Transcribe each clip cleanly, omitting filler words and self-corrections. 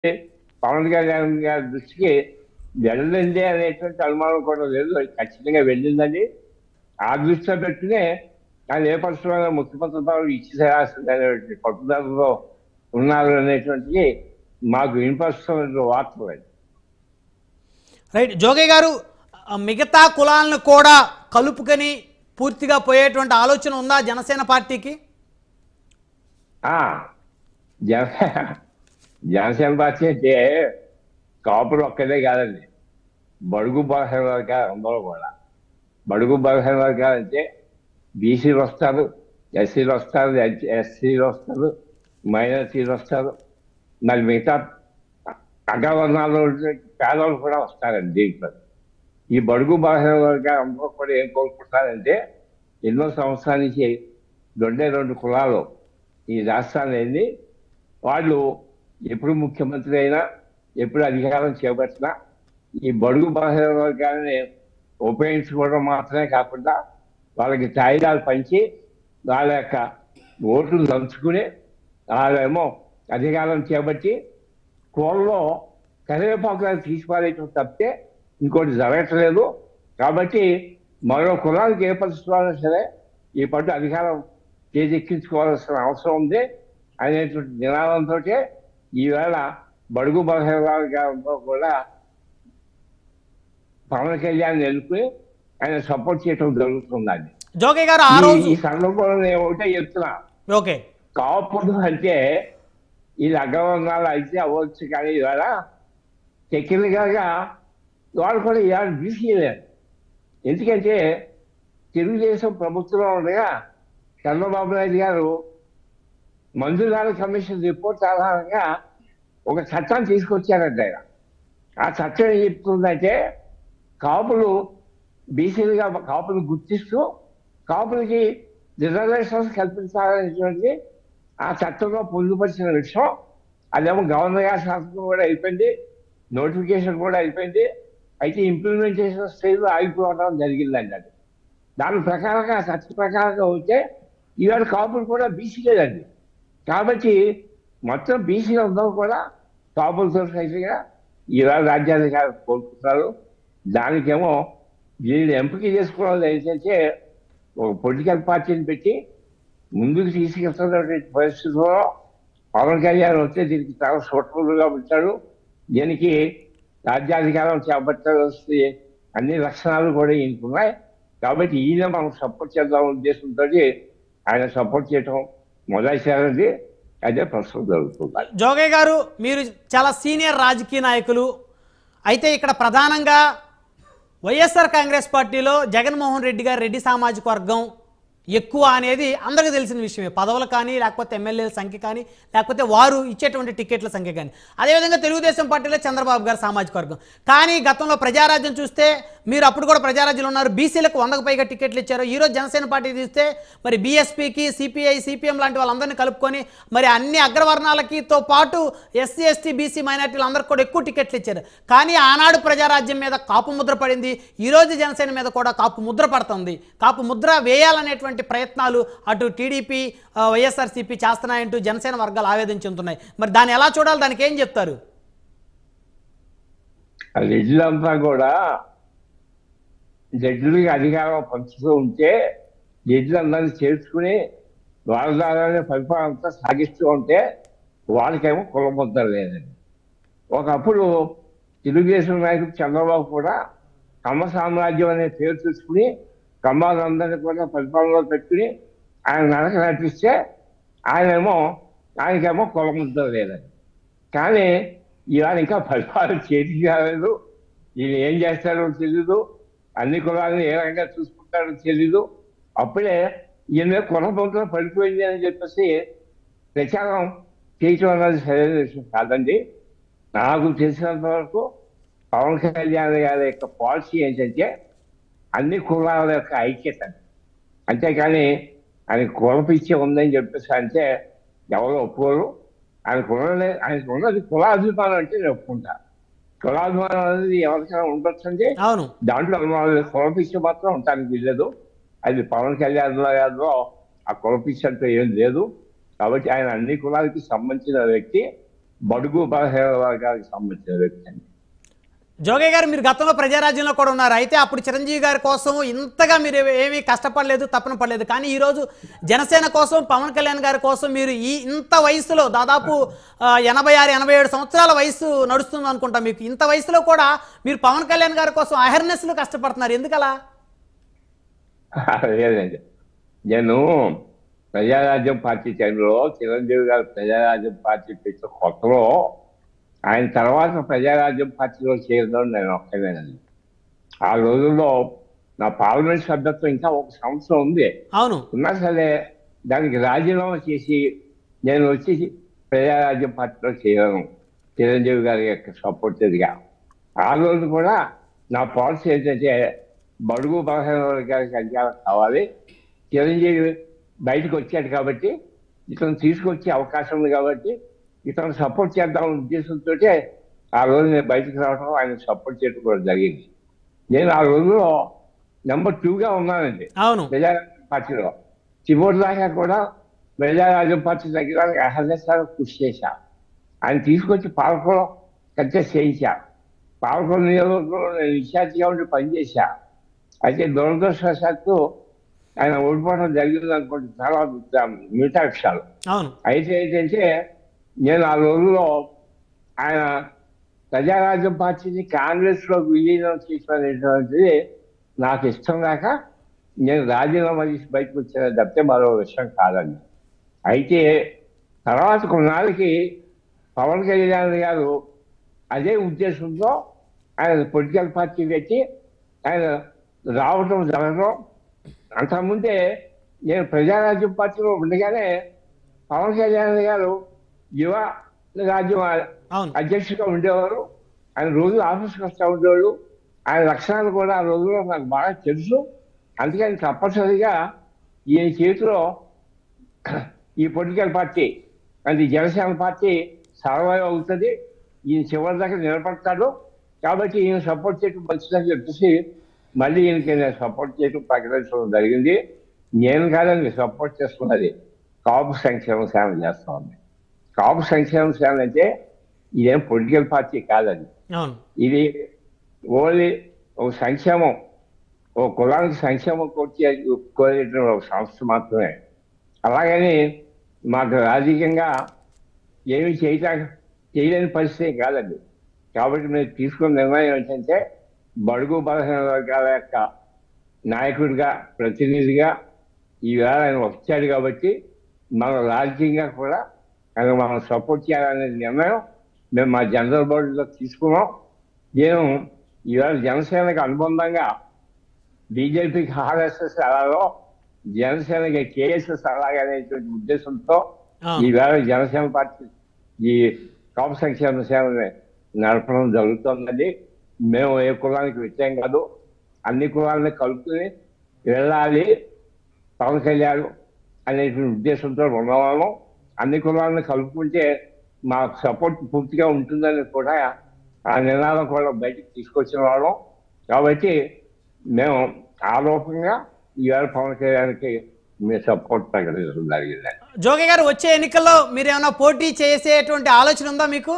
పవన్ కళ్యాణ్ గారి దృష్టికి వెళ్ళింది అనేటువంటి అనుమానం కూడా లేదు. అది ఖచ్చితంగా వెళ్ళిందని ఆ దృష్టిలో పెట్టుకునే ఆయన ఏ పరిశ్రమ ముఖ్యమంత్రి పదవి ఇచ్చేసేయాల్సిందనేటువంటి పట్టుదలలో ఉన్నారు అనేటువంటిది మాకు వినిపిస్తున్న వార్తలు. రైట్. జోగయ్య గారు, మిగతా కులాలను కూడా కలుపుకొని పూర్తిగా పోయేటువంటి ఆలోచన ఉందా జనసేన పార్టీకి? జనసేన పార్టీ అంటే కాపులు ఒక్కదే కాదండి, బడుగు బలహీన వర్గాలు అందరూ కూడా. బడుగు బలహీన వర్గాలు అంటే బీసీలు వస్తారు, ఎస్సీలు వస్తారు, ఎస్సీలు వస్తారు, మైనార్టీలు వస్తారు, మరి మిగతా అగ్రవర్ణాల్లో పేదవాళ్ళు కూడా వస్తారండి దీంట్లో. ఈ బడుగు బలహీన వర్గాలు అందరూ కూడా ఏం కోరుకుంటారంటే ఎన్నో సంవత్సరాల నుంచి రెండు కులాలు ఈ రాష్ట్రాన్ని వెళ్ళి వాళ్ళు ఎప్పుడు ముఖ్యమంత్రి అయినా ఎప్పుడు అధికారం చేపట్టినా ఈ బడుగు బలహీన వర్గాలని ఉపయోగించుకోవడం మాత్రమే కాకుండా వాళ్ళకి తాయిదాలు పంచి వాళ్ళ యొక్క ఓట్లు దంచుకుని వాళ్ళేమో అధికారం చేపట్టి కోళ్ళలో కరివేపాకులను తీసిపారేయటం తప్పితే ఇంకోటి జరగట్లేదు. కాబట్టి మరో కులానికి ఏ పరిస్థితుల్లో సరే ఈ పట్టు అధికారం చేజెక్కించుకోవాల్సిన అవసరం ఉంది అనేటువంటి నినాదంతో ఈవేళ బడుగు బలహీన కూడా పవన్ కళ్యాణ్ ఎన్నుకుని ఆయన సపోర్ట్ చేయడం జరుగుతుందండి. జోగయ్య గారు, ఆ రోజు ఈ సందర్భంలో నేను ఒకటే చెప్తున్నా, ఓకే, కాపులు అంటే ఇది అగ్రవర్ణాలు అయితే అవ్వచ్చు, కానీ ఇవాళ టెక్నికల్గా వాళ్ళు కూడా ఇవాళ బీసీలేరు. ఎందుకంటే తెలుగుదేశం ప్రభుత్వంలో ఉండగా చంద్రబాబు నాయుడు గారు మంజునాథ కమిషన్ రిపోర్ట్ ఆధారంగా ఒక చట్టాన్ని తీసుకొచ్చారంట ఆయన. ఆ చట్టం ఏం చెప్తుందంటే కాపులు బీసీలుగా కాపులు గుర్తిస్తూ కాపులకి రిజర్వేషన్స్ కల్పించాలనేటువంటి ఆ చట్టంలో పొందుపరిచిన విషయం. అదేమో గవర్నర్ గారి శాసనం కూడా అయిపోయింది, నోటిఫికేషన్ కూడా అయిపోయింది. అయితే ఇంప్లిమెంటేషన్ స్టేజ్లో ఆగిపోవడం జరిగిందండి. అది దాని ప్రకారంగా చట్ట ప్రకారంగా ఉంటే ఇవాళ కాపులు కూడా బీసీలేదండి. కాబట్టి మొత్తం బీసీలు అందరూ కూడా కాపులతో సైతంగా ఇవాళ రాజ్యాధికారం కోరుకుంటున్నారు. దానికేమో వీళ్ళు ఎంపిక చేసుకోవడం ఏంటంటే ఒక పొలిటికల్ పార్టీని పెట్టి ముందుకు తీసుకెళ్తున్నటువంటి పరిస్థితుల్లో పవన్ కళ్యాణ్ వస్తే దీనికి చాలా సూటబుల్గా ఉంటాడు. దీనికి రాజ్యాధికారం చేపట్టాల్సి అన్ని లక్షణాలు కూడా ఈయనకున్నాయి. కాబట్టి ఈయన మనం సపోర్ట్ చేద్దాం ఉద్దేశంతో ఆయన సపోర్ట్ చేయటం మొదలైంది. అదే ప్రస్తుతం జరుగుతుంది. జోగయ్య గారు, మీరు చాలా సీనియర్ రాజకీయ నాయకులు. అయితే ఇక్కడ ప్రధానంగా వైఎస్ఆర్ కాంగ్రెస్ పార్టీలో జగన్మోహన్ రెడ్డి గారు రెడ్డి సామాజిక వర్గం ఎక్కువ అనేది అందరికీ తెలిసిన విషయమే. పదవులు కానీ, లేకపోతే ఎమ్మెల్యేల సంఖ్య కానీ, లేకపోతే వారు ఇచ్చేటువంటి టికెట్ల సంఖ్య కానీ. అదేవిధంగా తెలుగుదేశం పార్టీలో చంద్రబాబు గారు సామాజిక వర్గం. కానీ గతంలో ప్రజారాజ్యం చూస్తే, మీరు అప్పుడు కూడా ప్రజారాజ్యంలో ఉన్నారు, బీసీలకు 100కు పైగా టికెట్లు ఇచ్చారు. ఈరోజు జనసేన పార్టీ చూస్తే మరి బీఎస్పీకి, సిపిఐ, సిపిఎం లాంటి వాళ్ళందరినీ కలుపుకొని మరి అన్ని అగ్రవర్ణాలకితో పాటు ఎస్సీ, ఎస్టీ, బీసీ మైనార్టీలు అందరికి కూడా ఎక్కువ టికెట్లు ఇచ్చారు. కానీ ఆనాడు ప్రజారాజ్యం మీద కాపు ముద్ర పడింది. ఈరోజు జనసేన మీద కూడా కాపు ముద్ర పడుతుంది. కాపు ముద్ర వేయాలనేటువంటి ప్రయత్నాలు అటు టీడీపీ, వైఎస్ఆర్సీపీ చేస్తున్నాయంటూ జనసేన వర్గాలు ఆవేదన చెందుతున్నాయి. మరి దాన్ని ఎలా చూడాలి, దానికి ఏం చెప్తారు? రెడ్లంతా కూడా జడ్జిలకి అధికారం పంచుతూ ఉంటే జడ్జిలందరినీ చేర్చుకుని వాళ్ళ ద్వారానే పరిపాలన అంతా సాగిస్తూ ఉంటే వాళ్ళకేమో కులముద్ర లేదండి. ఒకప్పుడు తెలుగుదేశం నాయకుడు చంద్రబాబు కూడా కమ్మ సామ్రాజ్యం అనే పేరు తీసుకుని కమ్మాలందరినీ కూడా పరిపాలనలో పెట్టుకుని ఆయన నడక నడిపిస్తే ఆయనకేమో కులముద్ర లేదండి. కానీ ఇవాళ ఇంకా పరిపాలన చేతికి రాలేదు. ఈయన ఏం చేస్తాడో తెలీదు, అన్ని కులాలను ఏ రకంగా చూసుకుంటాడో తెలీదు. అప్పుడే ఈయన కులముద్ర పడిపోయింది అని చెప్పేసి ప్రచారం చేయటం అన్నది సరైన విషయం కాదండి. నాకు తెలిసినంత వరకు పవన్ కళ్యాణ్ గారి యొక్క పాలసీ ఏంటంటే అన్ని కులాల యొక్క ఐక్యత. అంతేకాని ఆయన కులపిచ్చే ఉందని చెప్పేసి అంటే ఎవరు ఒప్పుకోరు. ఆయనకు ఉన్నది కులాభిమానం అంటే నేను ఒప్పుకుంటా. కులాభిమానం అనేది ఎవరికైనా ఉండొచ్చండి, దాంట్లో కులపిచ్చే మాత్రం ఉండటానికి వీల్లేదు. అది పవన్ కళ్యాణ్ గారిలో ఆ కులపిచ్చ అంటూ ఏం లేదు. కాబట్టి ఆయన అన్ని కులాలకి సంబంధించిన వ్యక్తి. బడుగు బలహీన వర్గాలకు సంబంధించిన వ్యక్తి అండి. జోగయ్య గారు, మీరు గతంలో ప్రజారాజ్యంలో కూడా ఉన్నారు. అయితే అప్పుడు చిరంజీవి గారి కోసం ఇంతగా మీరు ఏమీ కష్టపడలేదు, తపన పడలేదు. కానీ ఈరోజు జనసేన కోసం, పవన్ కళ్యాణ్ గారి కోసం మీరు ఇంత వయసులో, దాదాపు 86, 87 సంవత్సరాల వయసు నడుస్తుంది అనుకుంటా మీకు. ఇంత వయసులో కూడా మీరు పవన్ కళ్యాణ్ గారి కోసం అహర్నెస్లు కష్టపడుతున్నారు. ఎందుకలా? లేదండి, నేను ప్రజారాజ్యం పార్టీ టైంలో చిరంజీవి గారు ప్రజారాజ్యం పార్టీ పెట్టిన కొత్తలో ఆయన తర్వాత ప్రజారాజ్యం పార్టీలో చేరడం నేను ఒక్కనేనండి. ఆ రోజుల్లో నా పార్లమెంట్ సభ్యత్వం ఇంకా 1 సంవత్సరం ఉంది. అవును. ఉన్నా సరే దానికి రాజీనామా చేసి నేను వచ్చి ప్రజారాజ్యం పార్టీలో చేరాను, చిరంజీవి గారి యొక్క సపోర్టెడ్గా. ఆ రోజు కూడా నా పాలసీ ఏంటంటే బడుగు బలహీన వర్గానికి అధికారం కావాలి, చిరంజీవి బయటకు వచ్చాడు కాబట్టి, ఇతను తీసుకొచ్చే అవకాశం ఉంది కాబట్టి ఇతను సపోర్ట్ చేద్దాం ఉద్దేశంతో ఆ రోజు నేను బయటకు రావడం, ఆయన సపోర్ట్ చేయడం కూడా జరిగింది. నేను ఆ రోజులో నెంబర్ 2గా ఉన్నానండి ప్రజారాజ్యం పార్టీలో. చివరి దాకా కూడా ప్రజారాజ్యం పార్టీ దగ్గర అహర్నిశలు కృషి చేశా. ఆయన తీసుకొచ్చి పాలకులు కంటెస్ట్ చేయించా. పాలకుల నియోజకవర్గంలో నేను ఇన్ఛార్జిగా ఉండి పనిచేశా. అయితే దురదృష్టవశాత్తు ఆయన ఓడిపోవడం జరిగింది అనుకోండి, చాలా మిగతా విషయాలు. అయితే ఏంటంటే నేను ఆ రోజులో ఆయన ప్రజారాజ్యం పార్టీని కాంగ్రెస్లో విలీనం చేసినటువంటిది నాకు ఇష్టం లేక నేను రాజీనామా చేసి బయటకు వచ్చిన తప్పితే మరో విషయం కాదండి. అయితే తర్వాత కొన్నాళ్ళకి పవన్ కళ్యాణ్ గారు అదే ఉద్దేశంతో ఆయన పొలిటికల్ పార్టీ పెట్టి ఆయన రావడం జరగడం. అంతకుముందే నేను ప్రజారాజ్యం పార్టీలో ఉండగానే పవన్ కళ్యాణ్ గారు యువ రాజ్యం అధ్యక్షుడిగా ఉండేవారు. ఆయన రోజు ఆఫీస్కి వస్తూ ఉండేవాళ్ళు. ఆయన లక్షణాలు కూడా ఆ రోజుల్లో నాకు బాగా తెలుసు. అందుకని తప్పనిసరిగా ఈయన చేతిలో ఈ పొలిటికల్ పార్టీ అంటే జనసేన పార్టీ సర్వైవ్ అవుతుంది, ఈయన చివరి దాకా నిలబడతాడు కాబట్టి ఈయన సపోర్ట్ చేయడం మంచిదని చెప్పేసి మళ్ళీ ఈయనకి నేను సపోర్ట్ చేయడం ప్రకటించడం జరిగింది. నేను కాదని సపోర్ట్ చేస్తున్నది కాపు సంక్షేమ సేవ చేస్తా ఉంది. కాపు సంక్షేమ సేవ అంటే ఇదేం పొలిటికల్ పార్టీ కాదండి. ఇది ఓన్లీ ఒక సంక్షేమం, ఒక కులానికి సంక్షేమం కోరేటువంటి ఒక సంస్థ మాత్రమే. అలాగని మాకు రాజకీయంగా ఏమీ చేయలేని పరిస్థితి కాదండి. కాబట్టి మేము తీసుకున్న నిర్ణయం ఏంటంటే బడుగు బలహీన వర్గాల యొక్క నాయకుడిగా, ప్రతినిధిగా ఈవేళ ఆయన వచ్చాడు కాబట్టి మనం రాజకీయంగా కూడా ఆయన మనం సపోర్ట్ చేయాలనే నిర్ణయం మేము మా జనరల్ బోర్డులో తీసుకున్నాం. నేను ఈవేళ జనసేనకు అనుబంధంగా బీజేపీకి ఆర్ఎస్ఎస్ అలాగో జనసేనకి కేఎస్ఎస్ అలాగనేటువంటి ఉద్దేశంతో ఈవేళ జనసేన పార్టీ ఈ కాపు సంక్షేమ సేవని నడపడం జరుగుతుందండి. మేము ఏ కులానికి వ్యత్యాసం కాదు, అన్ని కులాలని కలుపుకుని వెళ్ళాలి పవన్ కళ్యాణ్ అనేటువంటి ఉద్దేశంతో ఉన్నవాళ్ళం. అన్ని కులాలను కలుపుకుంటే మాకు సపోర్ట్ పూర్తిగా ఉంటుందని కూడా ఆ నినాదం కూడా బయటకు తీసుకొచ్చిన వాళ్ళం. కాబట్టి మేము ఆ రూపంగా ఈవేళ పవన్ కళ్యాణ్కి మేము సపోర్ట్ ప్రకటించడం జరిగిందండి. జోగి గారు, వచ్చే ఎన్నికల్లో మీరు ఏమైనా పోటీ చేసేటువంటి ఆలోచన ఉందా మీకు?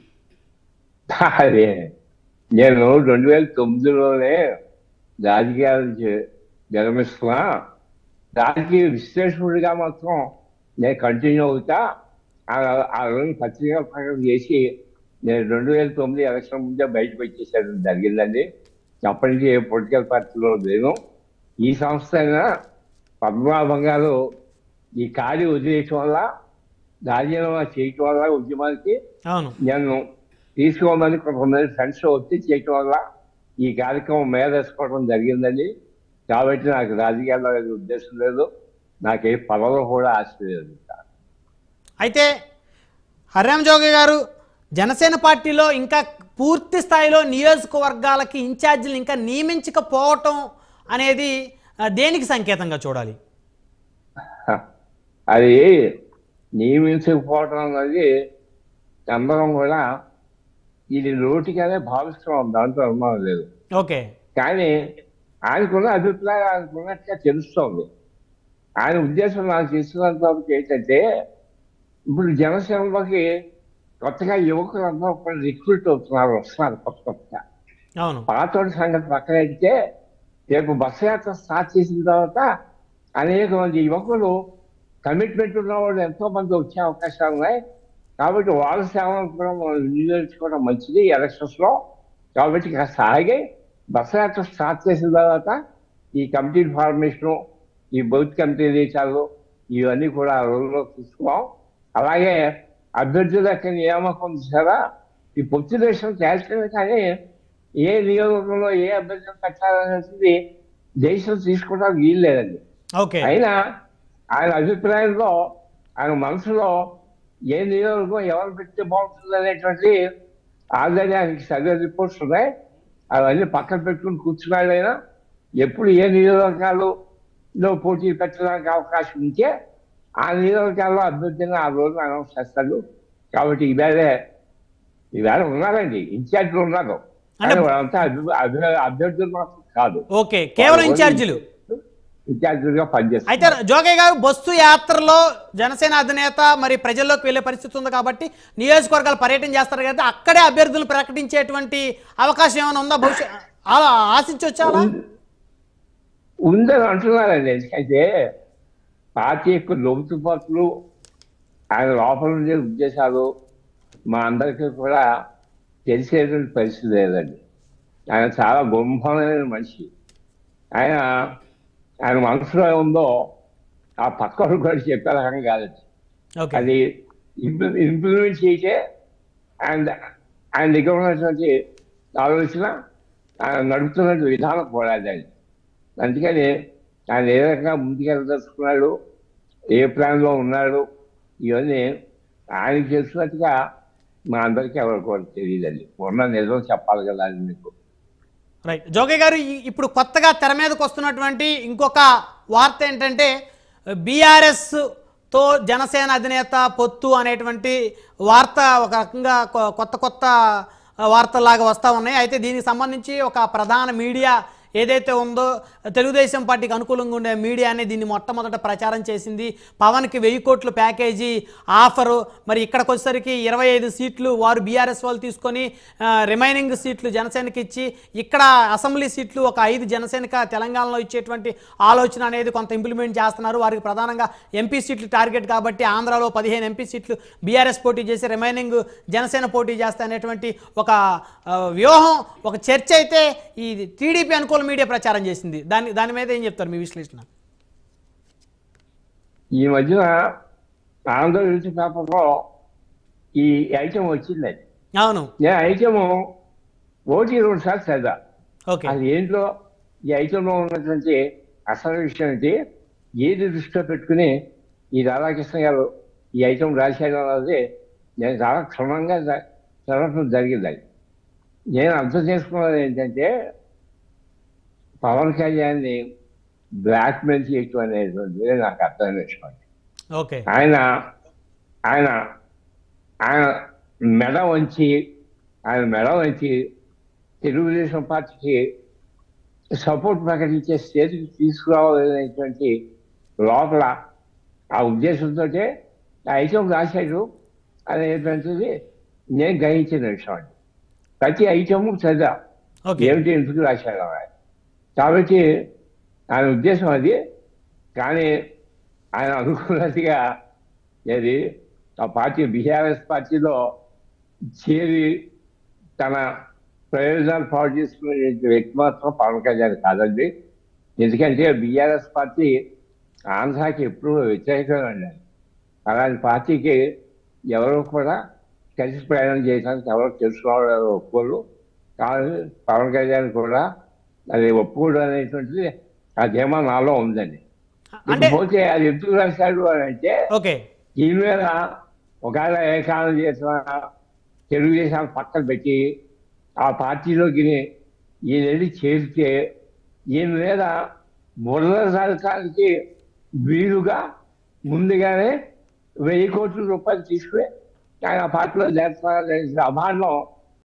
అదే నేను 2009లోనే రాజకీయాల నుంచి విరమిస్తున్నా. రాజకీయ విశ్లేషకుడిగా మాత్రం నేను కంటిన్యూ అవుతా. ఆ రోజు పత్రికా ప్రకటన చేసి నేను 2009 ఎలక్షన్ ముందే బయటకు వచ్చేసాడు జరిగిందండి. అప్పటి నుంచి ఏ పొలిటికల్ పార్టీలో లేను. ఈ సంస్థ అయినా పద్మనాభం గారు ఈ ఖాళీ వదిలేయటం వల్ల, రాజీనామా చేయటం వల్ల ఉద్యమానికి నేను తీసుకోమని కొంతమంది ఫ్రెండ్స్ వచ్చి చేయటం వల్ల ఈ కార్యక్రమం మేధేసుకోవడం జరిగిందండి. కాబట్టి నాకు రాజకీయాల్లో ఉద్దేశం లేదు, నాకే పదవులు కూడా ఆశ లేదు. అయితే హర్రామ్ జోగి గారు, జనసేన పార్టీలో ఇంకా పూర్తి స్థాయిలో నియోజకవర్గాలకి ఇన్ఛార్జీలు ఇంకా నియమించకపోవటం అనేది దేనికి సంకేతంగా చూడాలి? అది నియమించకపోవటం అనేది అందరం కూడా ఇది నోటిగానే భావిస్తున్నాం, దాంట్లో అనుమానం లేదు. ఓకే. కానీ ఆయనకున్న అభిప్రాయం ఆయనకున్నట్టుగా తెలుస్తోంది. ఆయన ఉద్దేశం నాకు తెలిసినంత వరకు ఏంటంటే ఇప్పుడు జనసేనలోకి కొత్తగా యువకులందరూ కూడా రిక్రూట్ అవుతున్నారు, వస్తున్నారు కొత్తగా. అవును. పాతోడి సంగతి పక్కన పెడితే రేపు బస్సు యాత్ర స్టార్ట్ చేసిన తర్వాత అనేక మంది యువకులు కమిట్మెంట్ ఉన్న వాళ్ళు ఎంతో మంది వచ్చే అవకాశాలు ఉన్నాయి. కాబట్టి వాళ్ళ సేవలను కూడా మనం వినియోగించుకోవడం మంచిది ఎలక్షన్స్ లో. కాబట్టి కాస్త ఆగి బస్సు యాత్ర స్టార్ట్ చేసిన తర్వాత ఈ కమిటీ ఫార్మేషను, ఈ బౌత్ కమిటీ దేశాలు ఇవన్నీ కూడా రోజులో చూసుకున్నాం. అలాగే అభ్యర్థుల యొక్క నియామకం చూసారా, ఈ పొత్తు దేశం చేస్తుంది, కానీ ఏ నియోజకవర్గంలో ఏ అభ్యర్థులు పెట్టాలనేది దేశం తీసుకోవడానికి వీలు లేదండి. అయినా ఆయన అభిప్రాయంలో, ఆయన మనసులో ఏ నియోజకవర్గం ఎవరు పెడితే బాగుంటుంది అనేటువంటి ఆల్రెడీ ఆయనకి సర్వే రిపోర్ట్స్ ఉన్నాయి. అవన్నీ పక్కన పెట్టుకుని కూర్చున్నాడు ఆయన. ఎప్పుడు ఏ నియోజకవర్గాల్లో పోటీ పెట్టడానికి అవకాశం ఉంటే ఆ నియోజకవర్గాల్లో అభ్యర్థిని ఆ రోజు అనౌన్స్ చేస్తాడు. కాబట్టి ఈవేళ ఉన్నారండి, ఇన్ఛార్జీలు ఉన్నారు, వాళ్ళంతా అభ్యర్థులు మాత్రం కాదు, కేవలం ఇన్ఛార్జీలు ఇన్ఛార్జీలుగా పనిచేస్తారు. అయితే జోగయ్య గారు, బస్సు యాత్రలో జనసేన అధినేత మరి ప్రజల్లోకి వెళ్లే పరిస్థితి ఉంది కాబట్టి నియోజకవర్గాలు పర్యటన చేస్తారు కాబట్టి అక్కడే అభ్యర్థులు ప్రకటించేటువంటి అవకాశం ఏమైనా ఉందా? భవిష్యత్ ఆశించవచ్చా? ఉందని అంటున్నారండి. ఎందుకంటే పార్టీ యొక్క లోతుపాట్లు, ఆయన లోపల ఉండే ఉద్దేశాలు మా అందరికీ కూడా తెలిసేటువంటి పరిస్థితి లేదండి. ఆయన చాలా గుంభమైన మనిషి. ఆయన మనసులో ఉందో ఆ పక్కన కూడా చెప్పే రకం కాదండి. అది ఇంప్లిమెంట్ చేసే ఆయన దగ్గర ఉన్నటువంటి ఆలోచన, ఆయన నడుపుతున్న విధానం కూడా అదండి. అందుకని ఆయన ఏ రకంగా ముందుకెళ్ళదలుచుకున్నాడు, ఏ ప్లాన్లో ఉన్నాడు, ఇవన్నీ ఆయనకి తెలిసినట్టుగా మా అందరికీ ఎవరికి కూడా తెలియదండి. ఉన్న నిజం చెప్పాలి కదా అని మీకు. రైట్. జోగయ్య గారు, ఇప్పుడు కొత్తగా తెర మీదకి వస్తున్నటువంటి ఇంకొక వార్త ఏంటంటే బీఆర్ఎస్తో జనసేన అధినేత పొత్తు అనేటువంటి వార్త ఒక రకంగా కొత్త వార్తలాగా వస్తూ ఉన్నాయి. అయితే దీనికి సంబంధించి ఒక ప్రధాన మీడియా ఏదైతే ఉందో తెలుగుదేశం పార్టీకి అనుకూలంగా ఉండే మీడియానే దీన్ని మొట్టమొదట ప్రచారం చేసింది. పవన్కి 1000 కోట్ల ప్యాకేజీ ఆఫరు, మరి ఇక్కడికి వచ్చేసరికి 25 సీట్లు వారు బీఆర్ఎస్ వాళ్ళు తీసుకొని రిమైనింగ్ సీట్లు జనసేనకి ఇచ్చి ఇక్కడ అసెంబ్లీ సీట్లు ఒక 5 జనసేనక తెలంగాణలో ఇచ్చేటువంటి ఆలోచన అనేది కొంత ఇంప్లిమెంట్ చేస్తున్నారు. వారికి ప్రధానంగా ఎంపీ సీట్లు టార్గెట్ కాబట్టి ఆంధ్రాలో 15 ఎంపీ సీట్లు బీఆర్ఎస్ పోటీ చేసి రిమైనింగ్ జనసేన పోటీ చేస్తే అనేటువంటి ఒక వ్యూహం, ఒక చర్చ అయితే ఈ టీడీపీ అనుకూల మీడియా ప్రచారం చేసింది. దాని మీద ఏం చెప్తారు మీ విశ్లేషణ? ఈ మధ్యన ఆంధ్రజ్యోతి పేపర్లో ఈ ఐటమ్ వచ్చిందండి. అవును, నేను ఐటమ్ 1-2 సార్లు చదివా. అది ఏంటో ఈ ఐటంలో ఉన్నటువంటి అసలు విషయం ఏంటి, ఏది దృష్టిలో పెట్టుకుని ఈ రాధాకృష్ణ గారు ఈ ఐటమ్ రాశాడు అన్నది నేను చాలా క్షుణ్ణంగా చదవడం జరిగింది. నేను అర్థం చేసుకున్నది ఏంటంటే పవన్ కళ్యాణ్ని బ్లాక్మెయిల్ చేయటం అనేటువంటిది నాకు అర్థం చేసుకోండి. ఆయన మెడ వంచి తెలుగుదేశం పార్టీకి సపోర్ట్ ప్రకటించే స్టేజ్కి తీసుకురావాలనేటువంటి లోపల ఆ ఉద్దేశంతో ఆ ఐటమ్ రాశాడు అనేటువంటిది నేను గ్రహించిన విషయం అండి. ప్రతి ఐటమ్ చదివా, ఏమిటి ఎందుకు రాశాడు ఆయన. కాబట్టి ఆయన ఉద్దేశం అది. కానీ ఆయన అనుకున్నట్టుగా ఏది ఆ పార్టీ బీఆర్ఎస్ పార్టీలో చేరి తన ప్రయోజనాలు పాటు చేసుకునే వ్యక్తి మాత్రం పవన్ కళ్యాణ్ కాదండి. ఎందుకంటే బీఆర్ఎస్ పార్టీ ఆంధ్రాకి ఎప్పుడూ వ్యతిరేకంగా ఉండాలి. అలాంటి పార్టీకి ఎవరు కూడా కలిసి ప్రయాణం చేయడానికి ఎవరు తెలుసుకోవడం ఒప్పుకోరు. కానీ పవన్ కళ్యాణ్ కూడా అది ఒప్పుకోవడం అనేటువంటిది ఆ ధీమా నాలో ఉందండి. పోతే అది ఎందుకు రాశాడు అని అంటే దీని మీద ఒకవేళ ఏ కాలం చేసిన తెలుగుదేశాన్ని పక్కన పెట్టి ఆ పార్టీలోకి ఈయన వెళ్ళి చేరితే ఈయన మీద బురద సరకానికి వీలుగా ముందుగానే 1000 కోట్ల రూపాయలు తీసుకుని ఆయన పార్టీలో చేస్తున్న అభాండం